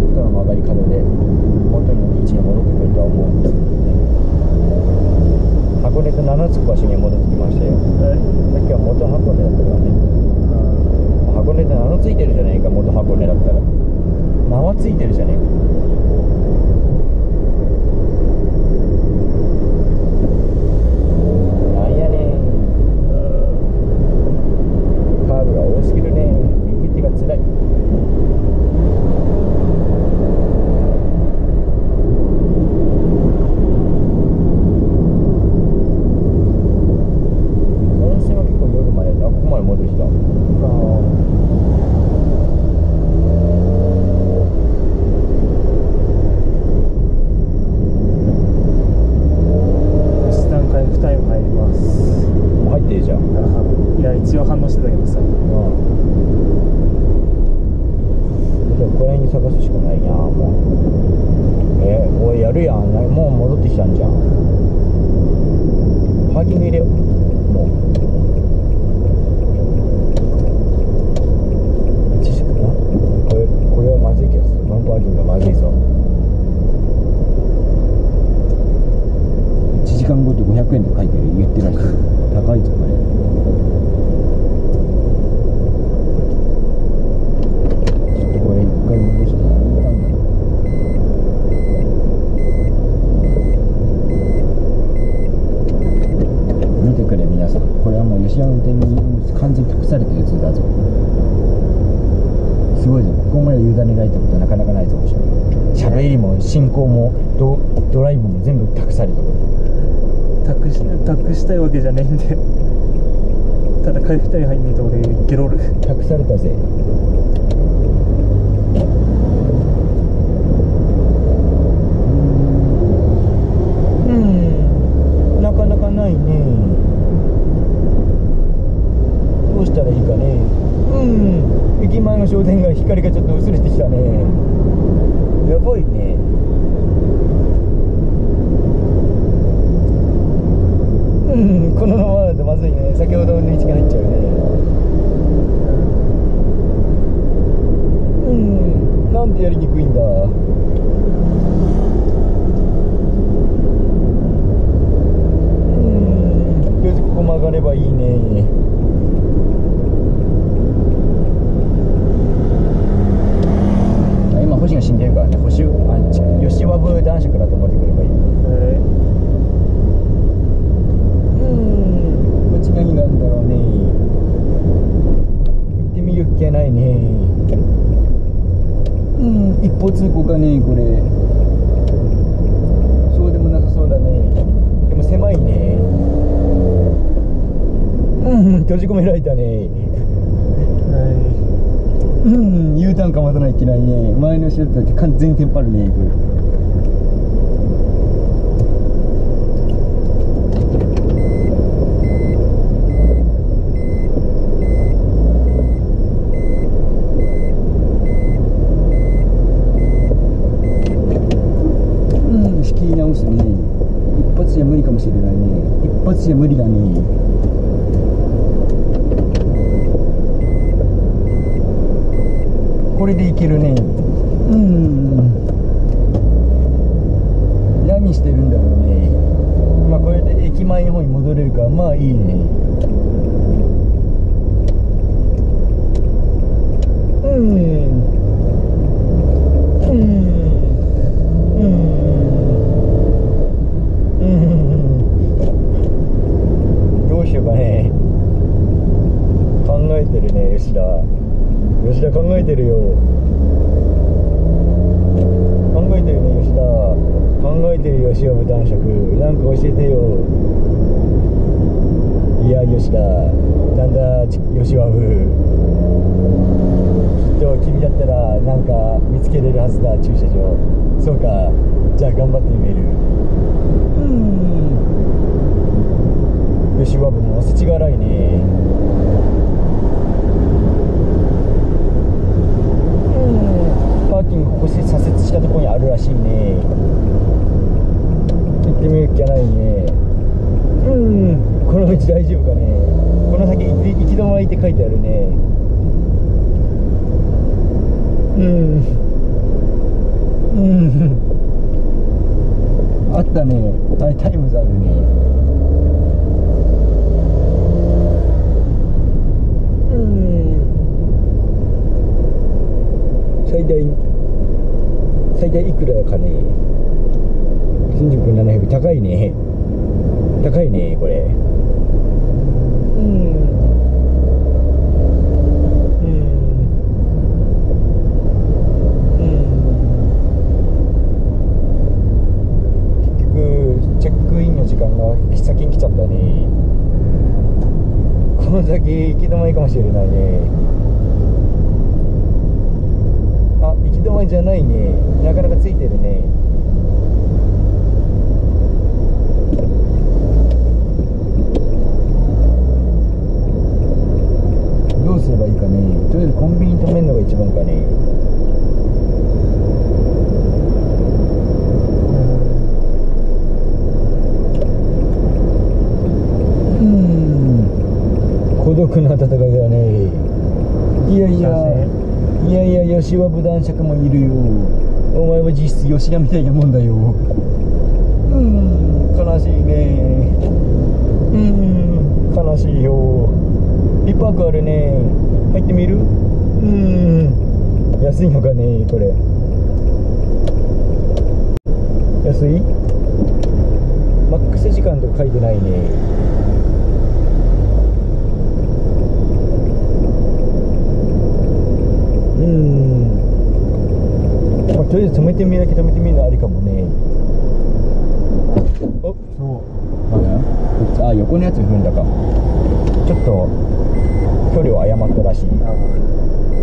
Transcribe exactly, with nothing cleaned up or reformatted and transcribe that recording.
っとの曲がり角で元の位置に戻ってくるとは思うんですけどね。箱根と七つ橋に戻ってきましたよ。 はい、 さっきは元箱根だったからね。箱根って名のついてるじゃねえか。元箱根だったら名はついてるじゃねえか。なんやねん、カーブが多すぎるね。右手がつらい。温泉は結構夜まで、あ、ここまで戻ってきた。 一応反応してたけどさ、うん、 でもこれに探すしかないやん。もうえー、おいやるやん。もう戻ってきたんじゃん。パーキング入れよう。もういちじかんな。これこれはまずい気がする。このパーキングがまずいぞ。いちじかんごとごひゃくえんで書いてる。言ってないし高いぞこれ。吉山運転に完全に託されたやつだぞ。すごいぞ。ここまで委ねられたことはなかなかないぞ。喋りも進行も ド, ドライブも全部託されたこと。 託し託したいわけじゃねえんで、ただ回復隊入んねえと俺ゲロる。 託されたぜ。うんなかなかないね。どうしたらいいかね。うん駅前の商店街光がちょっと薄れてきたね。やばいね。うんこのままだとまずいね。先ほどの位置が入っちゃうね。うんなんでやりにくいんだ。うんとりあえずここ曲がればいいね。星が死んでるからね。星、あ、吉和部男爵だと思ってくればいい。えー、うんこっち何があるんだろうね。行ってみるっきゃないね。うん一方通行かねこれ。そうでもなさそうだね。でも狭いね。うん閉じ込められたね。はいうん、U ターンかまさないといけないね。前の後ろだって完全にテンパるねこれ。うん仕切り直すね。一発じゃ無理かもしれないね。一発じゃ無理だね。これでいけるね。うん何してるんだろうね。まあこれで駅前の方に戻れるからまあいいね。うんうんうんうんどうしようかね。考えてるね吉田。吉田考えてるよ。考えてるね吉田。考えてるよ吉尾男爵。なんか教えてよ。いや吉田なんだ吉尾部。きっと君だったらなんか見つけれるはずだ駐車場。そうかじゃあ頑張ってみる。うん吉尾部も世知辛いね。パーキングここ左折したところにあるらしいね。行ってみるっきゃないね。うんこの道大丈夫かね。この先行き止まりって書いてあるね。うんあったね。あれタイムズあるね。うん最大最大いくらかね。新宿ななひゃく高いね。高いねこれ。うん先に来ちゃったね。この先行き止まりかもしれないね。あ、行き止まりじゃないね。なかなかついてるね。どうすればいいかね。とりあえずコンビニ止めるのが一番かね。孤独な戦いだね。いやいやいやいや吉羽武断尺もいるよ。お前は実質吉田みたいなもんだよ。うん悲しいね。うん悲しいよ。リパークあるね。入ってみる。うん安いのかねこれ。安い。マックス時間とか書いてないね。うん、まあ、とりあえず止めてみるだけ止めてみるのありかもね。おそうなんだ。あ、横のやつ踏んだか。ちょっと距離を誤ったらしい。